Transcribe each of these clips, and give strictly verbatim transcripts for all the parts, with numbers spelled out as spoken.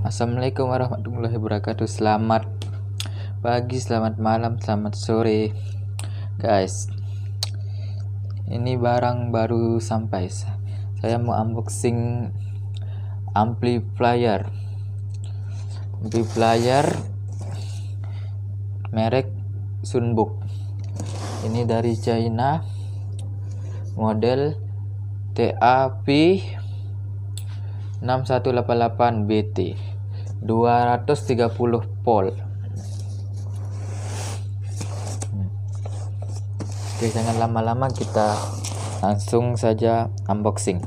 Assalamualaikum warahmatullahi wabarakatuh. Selamat pagi, selamat malam, selamat sore guys. Ini barang baru sampai. Saya mau unboxing amplifier Amplifier merek Sunbook. Ini dari China, model T A P enam satu delapan delapan B T, dua ratus tiga puluh volt. Oke, jangan lama-lama, kita langsung saja unboxing.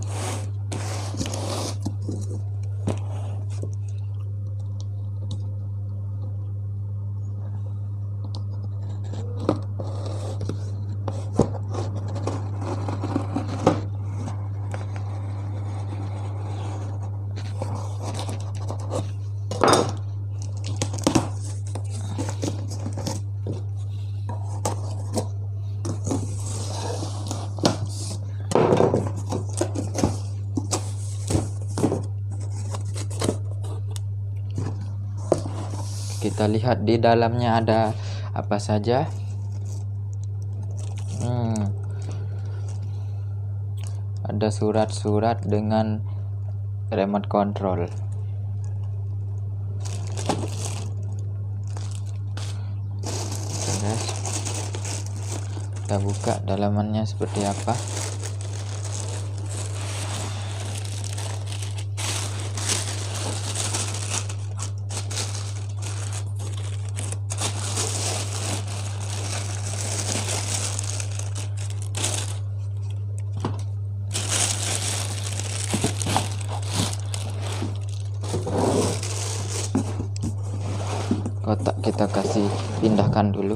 Kita lihat di dalamnya ada apa saja. Hmm. Ada surat-surat dengan remote control. Guys, kita buka dalamannya seperti apa. Kotak kita kasih pindahkan dulu.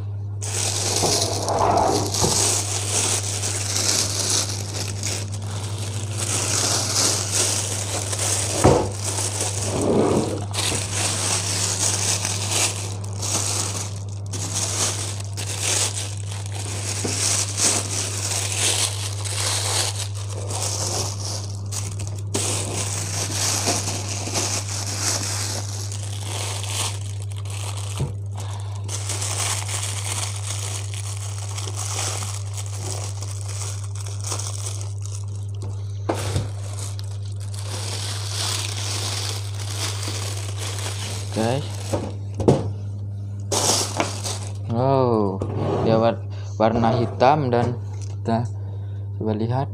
Guys, oh, dia warna hitam, dan kita coba lihat.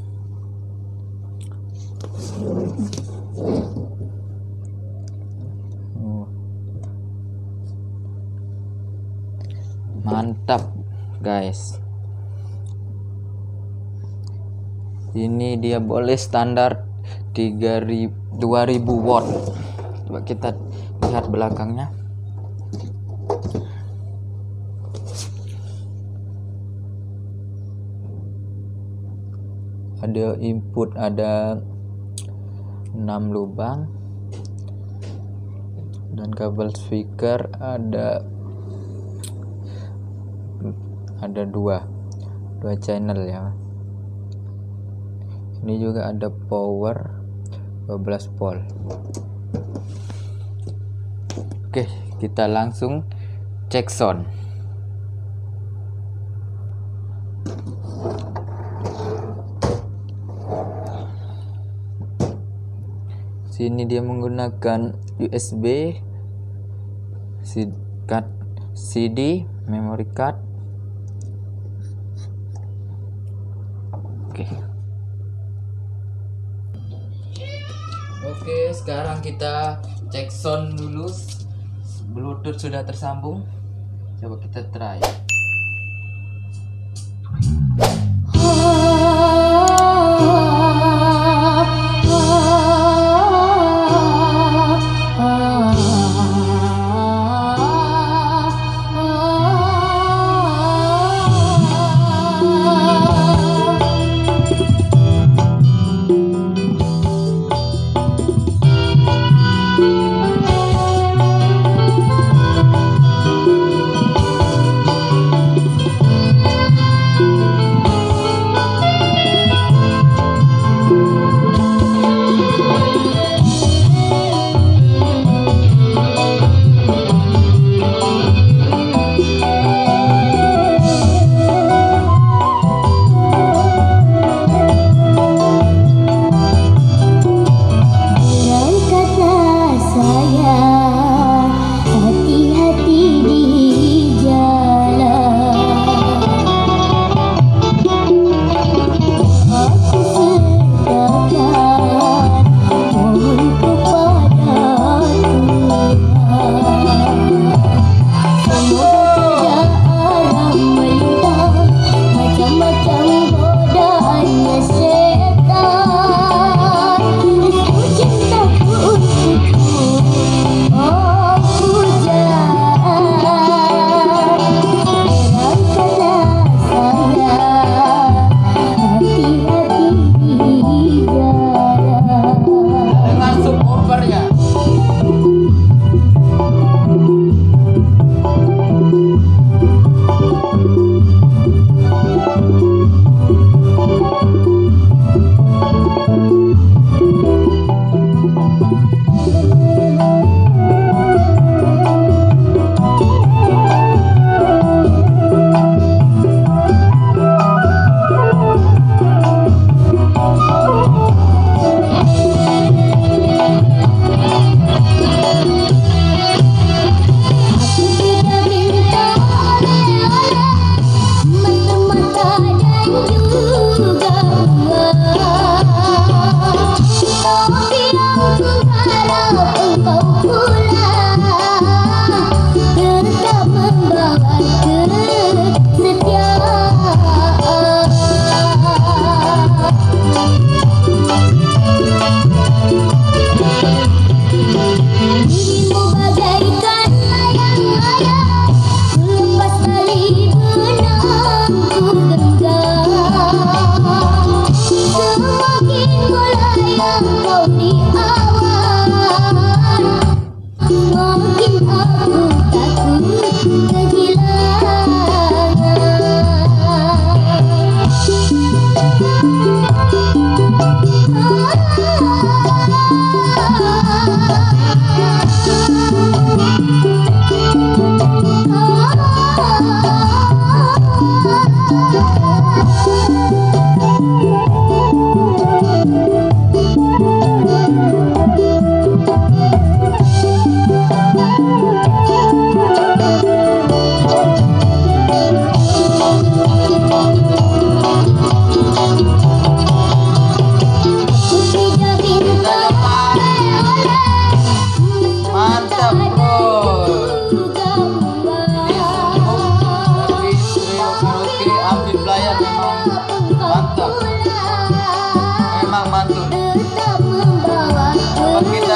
Oh, mantap guys. Ini dia boleh standar dua ribu watt. Coba kita lihat belakangnya. Ada input, ada enam lubang, dan kabel speaker ada ada dua dua channel ya. Ini juga ada power dua belas volt. Oke, kita langsung cek sound. Sini dia menggunakan U S B, card C D, memory card. Oke. Oke, sekarang kita cek sound dulu. Bluetooth sudah tersambung. Coba kita try.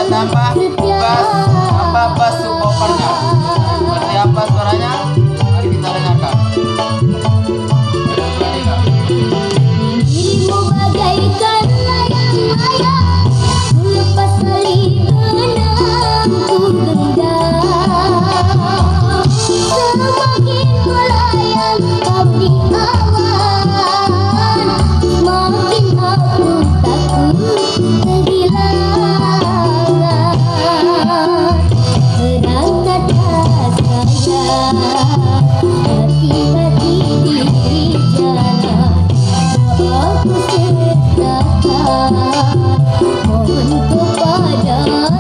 tambah bass, tambah bass subwoofernya. Seperti apa suaranya? Mari kita dengarkan. Dirimu bagaikan layang-layang, lepas tali benang ku genggam. Semakin melayang kau di awan, makin aku takut kehilangan. Terang kata saya, hati-hati diri jalan. Aku sertakan mohon kepada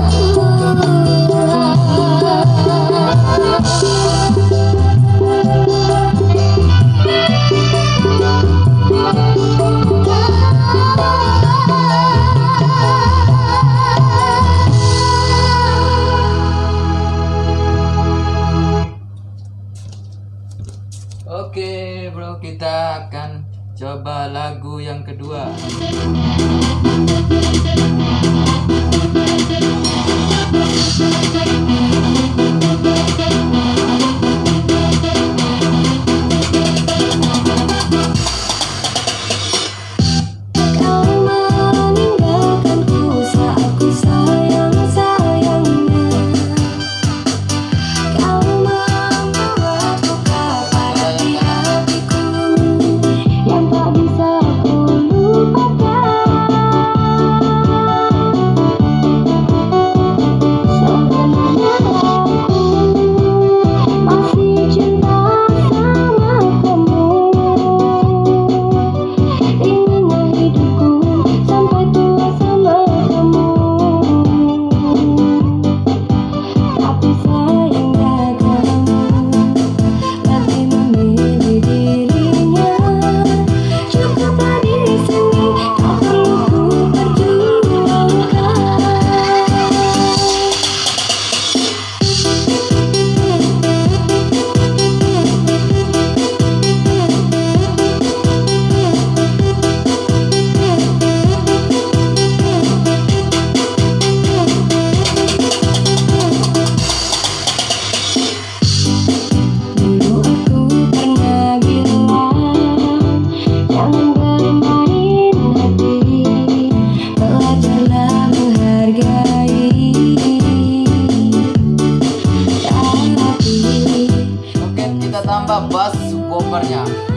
Oke bro, kita akan coba lagu yang kedua. kau meninggalkanku saat ku sayang-sayangnya. Kau membuat luka pada hatiku yang tak bisa ku lupakan. Sebenarnya aku masih cinta sama kamu. Inginnya hidupku sampai tua sama kamu. Tapi sayang gagalmu lebih memilih dirinya. Cukuplah di sini, tak perlu ku perjuangkan. Dulu aku pernah bilang jangan bermain hati, belajarlah menghargai. Tapi Oke, kita tambah bass subwoofernya.